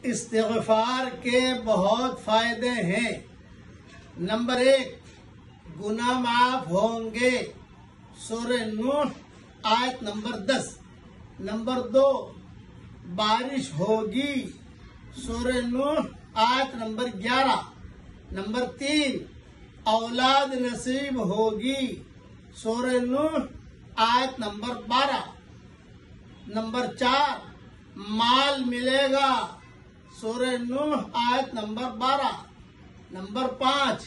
استغفار کے بہت فائدے ہیں۔ نمبر 1، گناہ معاف ہوں گے، سورہ نوح آیت نمبر 10۔ نمبر 2، بارش ہوگی، سورہ نوح آیت نمبر 11۔ نمبر 3، اولاد نصیب ہوگی، سورہ نوح آیت نمبر 12۔ نمبر 4، مال ملے گا، سورہ نوح آیت نمبر 12۔ نمبر 5،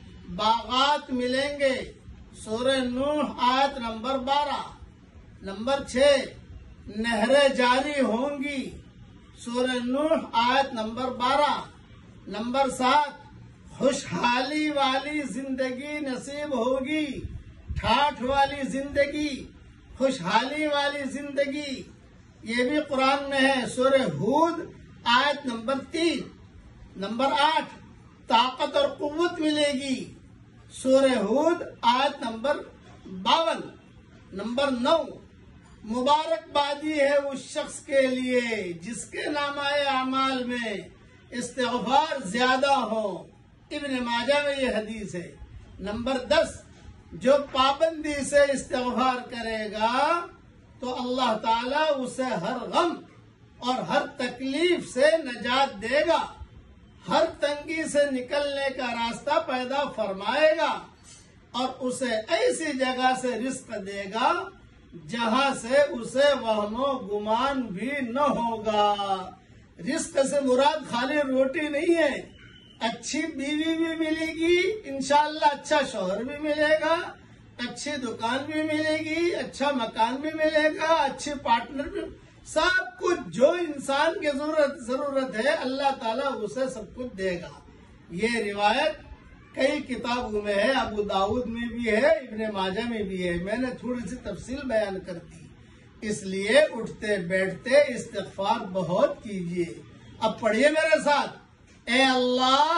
باغات ملیں گے، سورہ نوح آیت نمبر 12۔ نمبر 6، نہریں جاری ہوں گی، سورہ نوح آیت نمبر 12۔ نمبر 7، خوشحالی والی زندگی نصیب ہوگی، ٹھاٹھ والی زندگی، خوشحالی والی زندگی، یہ بھی قرآن میں ہے، سورہ ہود آیت نمبر 3۔ نمبر 8، طاقت اور قوت ملے گی، سورہ ہود آیت نمبر 52۔ نمبر 9، مبارکبادی ہے اس شخص کے لیے جس کے نامہ اعمال میں استغفار زیادہ ہو، ابن ماجہ میں یہ حدیث ہے۔ نمبر 10، جو پابندی سے استغفار کرے گا تو اللہ تعالیٰ اسے ہر غم اور ہر تکلیف سے نجات دے گا، ہر تنگی سے نکلنے کا راستہ پیدا فرمائے گا، اور اسے ایسی جگہ سے رزق دے گا جہاں سے اسے وہم و گمان بھی نہ ہوگا۔ رزق سے مراد خالی روٹی نہیں ہے، اچھی بیوی بھی ملے گی، انشاءاللہ اچھا شوہر بھی ملے گا، اچھی دکان بھی ملے گی، اچھا مکان بھی ملے گا، اچھے پارٹنر بھی، سب کچھ جو انسان کی ضرورت ہے اللہ تعالیٰ اسے سب کچھ دے گا۔ یہ روایت کئی کتابوں میں ہے، ابو داؤد میں بھی ہے، ابن ماجہ میں بھی ہے، میں نے تھوڑی سی تفصیل بیان کر دی۔ اس لیے اٹھتے بیٹھتے استغفار بہت کیجئے۔ اب پڑھیے میرے ساتھ، اے اللہ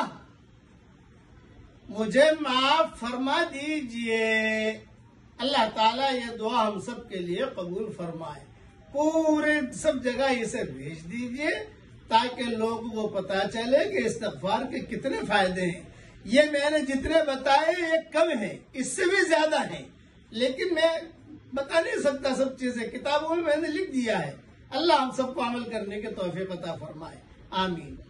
مجھے معاف فرما دیجئے۔ اللہ تعالیٰ یہ دعا ہم سب کے لیے قبول فرمائے۔ پورے سب جگہ اسے بھیج دیجئے تاکہ لوگوں کو پتا چلے کہ استغفار کے کتنے فائدے ہیں۔ یہ میں نے جتنے بتائے یہ کم ہیں، اس سے بھی زیادہ ہیں، لیکن میں بتا نہیں سکتا سب چیزیں، کتابوں میں نے لکھ دیا ہے۔ اللہ ہم سب کو عمل کرنے کے توفیق عطا فرمائے، آمین۔